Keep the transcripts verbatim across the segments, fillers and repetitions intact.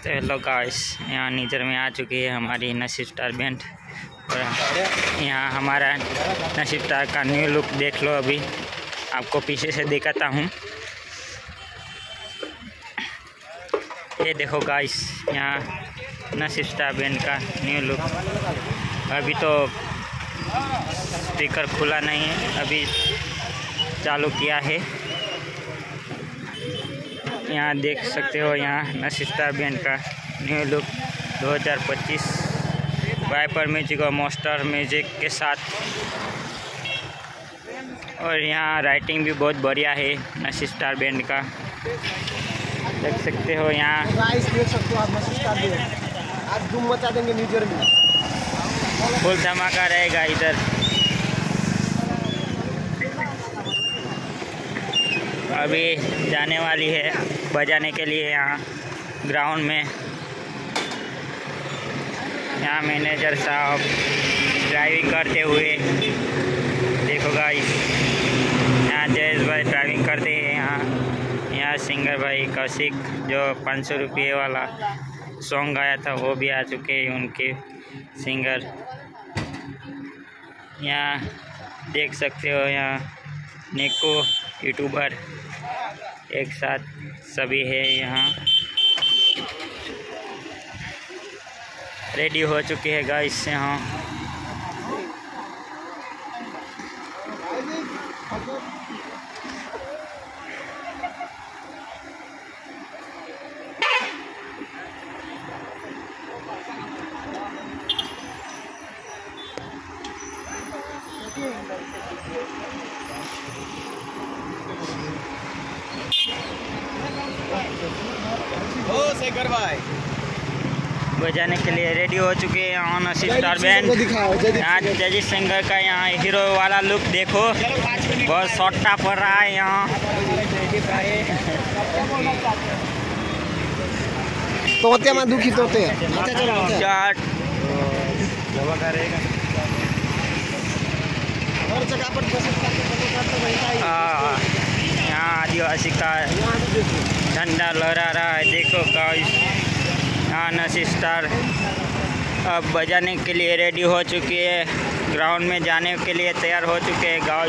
तो hello guys, यहाँ नीचर में आ चुकी है हमारी नसीब स्टार बैंड और यहाँ हमारा नसीब स्टार का न्यू लुक देख लो। अभी आपको पीछे से दिखाता हूँ। ये देखो गाइस, यहाँ नसीब स्टार बैंड का न्यू लुक। अभी तो स्पीकर खुला नहीं है, अभी चालू किया है। यहाँ देख सकते हो, यहाँ नसीब स्टार बैंड का न्यू लुक दो हज़ार पच्चीस वाइपर म्यूजिक और मॉन्स्टर म्यूजिक के साथ। और यहाँ राइटिंग भी बहुत बढ़िया है नसीब स्टार बैंड का, देख सकते हो। यहाँ देख सकते हो आप नसीब स्टार बैंड आज धूम मचा देंगे न्यू जर्नी। फुल धमाका रहेगा इधर। अभी जाने वाली है बजाने के लिए यहाँ ग्राउंड में। यहाँ मैनेजर साहब ड्राइविंग करते हुए देखो गाइस, यहाँ जयेश भाई ड्राइविंग करते हैं। यहाँ यहाँ सिंगर भाई कौशिक जो पाँच सौ रुपये वाला सॉन्ग गाया था वो भी आ चुके हैं उनके सिंगर। यहाँ देख सकते हो, यहाँ नेको यूट्यूबर एक साथ सभी है। यहाँ रेडी हो चुके हैं गाइस। यहाँ ओ शेखर भाई बजाने के लिए रेडी हो चुके हैं यहाँ नसीब स्टार बैंड। यहाँ जयजीत सिंगर का यहाँ हीरो वाला लुक देखो, बहुत सट्टा पड़ रहा है यहाँ। तोते में दुखी तोते चाट यहाँ आदिवासी का झंडा लहरा रहा है, देखो गाइस। यहाँ नसीब स्टार अब बजाने के लिए रेडी हो चुकी है, ग्राउंड में जाने के लिए तैयार हो चुके हैं गाइस।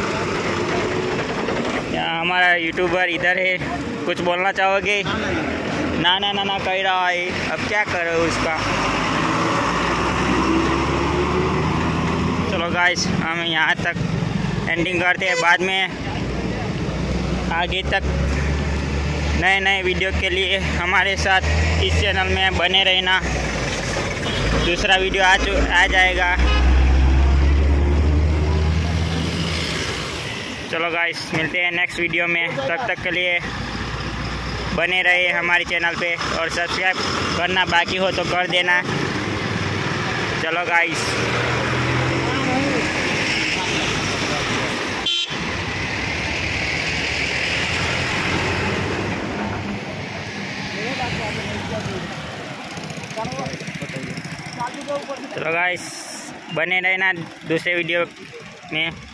यहाँ हमारा यूट्यूबर इधर है, कुछ बोलना चाहोगे? ना ना ना ना कह रहा है, अब क्या करो उसका। चलो गाइस, हम यहाँ तक एंडिंग करते हैं, बाद में आगे तक नए नए वीडियो के लिए हमारे साथ इस चैनल में बने रहना। दूसरा वीडियो आ आ जाएगा। चलो गाइस, मिलते हैं नेक्स्ट वीडियो में। तब तक के लिए बने रहे हमारे चैनल पे और सब्सक्राइब करना बाकी हो तो कर देना। चलो गाइस। चलो गाइस, बने रहना दूसरे वीडियो में।